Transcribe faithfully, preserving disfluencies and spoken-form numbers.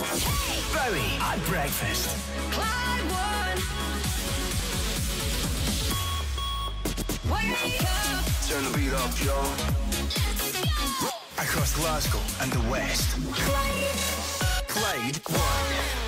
Bowie at breakfast. Clyde one. Wake up. Turn the beat up, y'all. Across Glasgow and the West. Clyde. Clyde one.